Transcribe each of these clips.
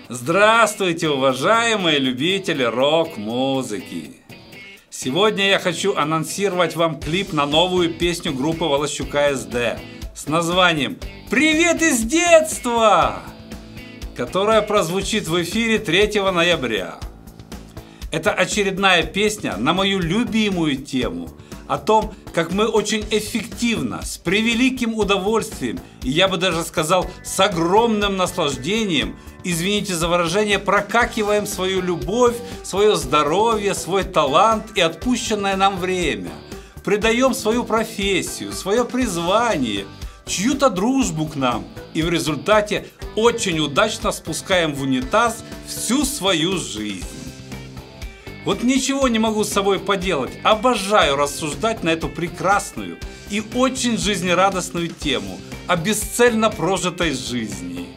Здравствуйте, уважаемые любители рок-музыки! Сегодня я хочу анонсировать вам клип на новую песню группы Волощука СД с названием «Привет из детства», которая прозвучит в эфире 3 ноября. Это очередная песня на мою любимую тему о том, как мы очень эффективно, с превеликим удовольствием и, я бы даже сказал, с огромным наслаждением, извините за выражение, прокакиваем свою любовь, свое здоровье, свой талант и отпущенное нам время, предаем свою профессию, свое призвание, чью-то дружбу к нам и в результате очень удачно спускаем в унитаз всю свою жизнь. Вот ничего не могу с собой поделать, обожаю рассуждать на эту прекрасную и очень жизнерадостную тему о бесцельно прожитой жизни.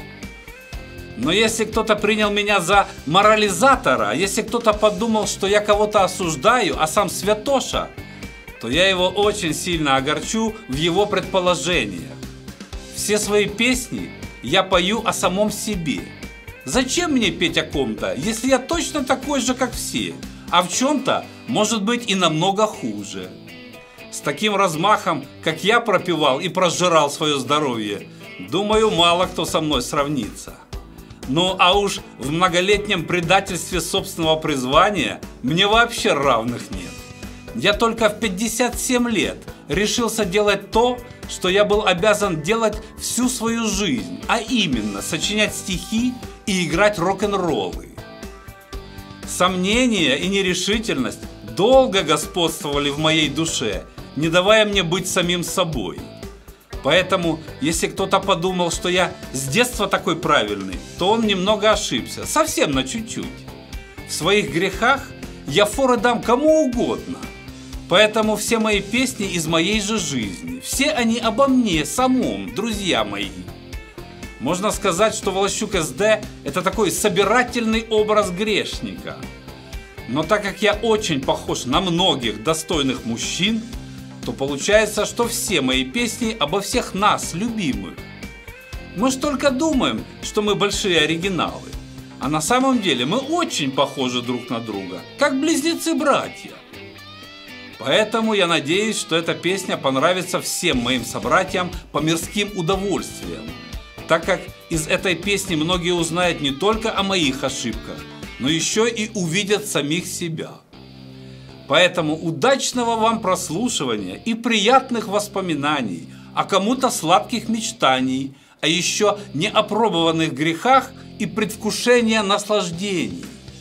Но если кто-то принял меня за морализатора, если кто-то подумал, что я кого-то осуждаю, а сам святоша, то я его очень сильно огорчу в его предположениях. Все свои песни я пою о самом себе. Зачем мне петь о ком-то, если я точно такой же, как все, а в чем-то, может быть, и намного хуже? С таким размахом, как я пропивал и прожирал свое здоровье, думаю, мало кто со мной сравнится. Ну а уж в многолетнем предательстве собственного призвания мне вообще равных нет. Я только в 57 лет решился делать то, что я был обязан делать всю свою жизнь, а именно сочинять стихи и играть рок-н-роллы. Сомнения и нерешительность долго господствовали в моей душе, не давая мне быть самим собой. Поэтому, если кто-то подумал, что я с детства такой правильный, то он немного ошибся, совсем на чуть-чуть. В своих грехах я форы дам кому угодно. Поэтому все мои песни из моей же жизни, все они обо мне самом, друзья мои. Можно сказать, что Волощук СД – это такой собирательный образ грешника. Но так как я очень похож на многих достойных мужчин, то получается, что все мои песни обо всех нас, любимых. Мы ж только думаем, что мы большие оригиналы, а на самом деле мы очень похожи друг на друга, как близнецы-братья. Поэтому я надеюсь, что эта песня понравится всем моим собратьям по мирским удовольствиям, так как из этой песни многие узнают не только о моих ошибках, но еще и увидят самих себя. Поэтому удачного вам прослушивания и приятных воспоминаний, а кому-то сладких мечтаний, а еще неопробованных грехах и предвкушения наслаждений.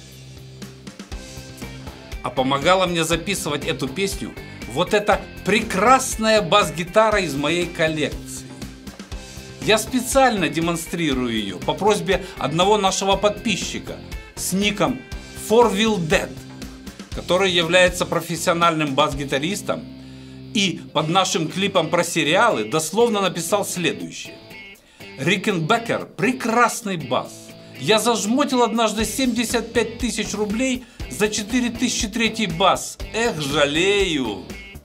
А помогала мне записывать эту песню вот эта прекрасная бас-гитара из моей коллекции. Я специально демонстрирую ее по просьбе одного нашего подписчика с ником 4willdead, который является профессиональным бас-гитаристом и под нашим клипом про сериалы дословно написал следующее. Рикенбекер – прекрасный бас. Я зажмотил однажды 75 тысяч рублей за 4003 бас. Эх, жалею.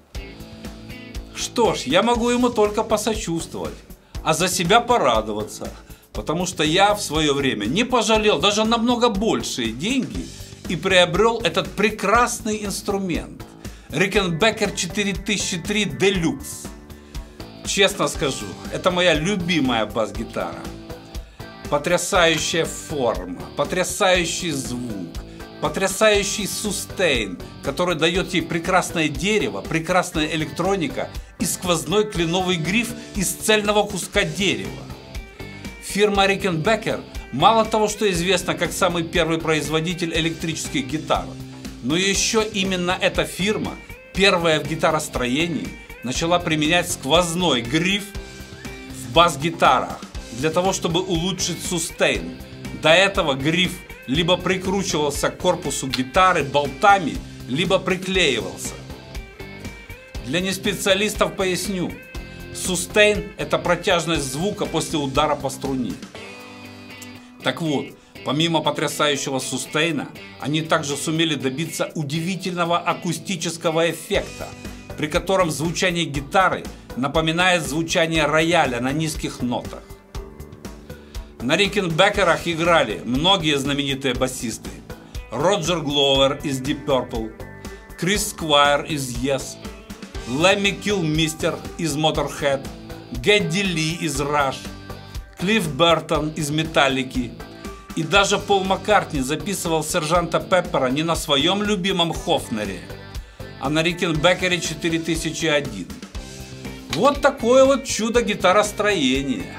Что ж, я могу ему только посочувствовать, а за себя порадоваться, потому что я в свое время не пожалел даже намного большие деньги и приобрел этот прекрасный инструмент Rickenbacker 4003 Deluxe. Честно скажу, это моя любимая бас-гитара. Потрясающая форма, потрясающий звук, потрясающий сустейн, который дает ей прекрасное дерево, прекрасная электроника и сквозной кленовый гриф из цельного куска дерева. Фирма Rickenbacker мало того, что известна как самый первый производитель электрических гитар, но еще именно эта фирма, первая в гитаростроении, начала применять сквозной гриф в бас-гитарах для того, чтобы улучшить сустейн. До этого гриф либо прикручивался к корпусу гитары болтами, либо приклеивался. Для неспециалистов поясню. Сустейн – это протяжность звука после удара по струне. Так вот, помимо потрясающего сустейна, они также сумели добиться удивительного акустического эффекта, при котором звучание гитары напоминает звучание рояля на низких нотах. На Рикенбекерах играли многие знаменитые басисты. Роджер Гловер из Deep Purple, Крис Сквайр из Yes, Лемми Килмистер из Motorhead, Гэдди Ли из Rush, Клифф Бертон из Металлики. И даже Пол Маккартни записывал Сержанта Пеппера не на своем любимом Хофнере, а на Рикенбекере 4001. Вот такое вот чудо гитаростроения.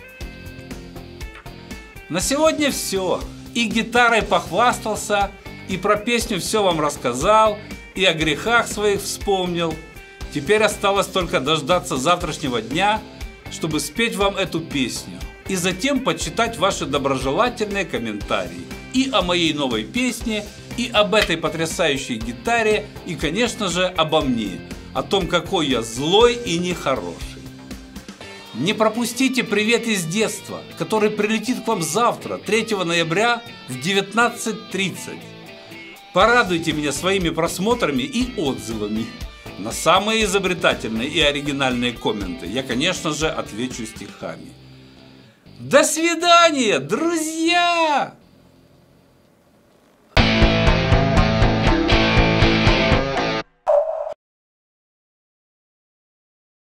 На сегодня все. И гитарой похвастался, и про песню все вам рассказал, и о грехах своих вспомнил. Теперь осталось только дождаться завтрашнего дня, чтобы спеть вам эту песню, и затем почитать ваши доброжелательные комментарии и о моей новой песне, и об этой потрясающей гитаре, и, конечно же, обо мне, о том, какой я злой и нехороший. Не пропустите «Привет из детства», который прилетит к вам завтра, 3 ноября в 19:30. Порадуйте меня своими просмотрами и отзывами. На самые изобретательные и оригинальные комменты я, конечно же, отвечу стихами. До свидания, друзья!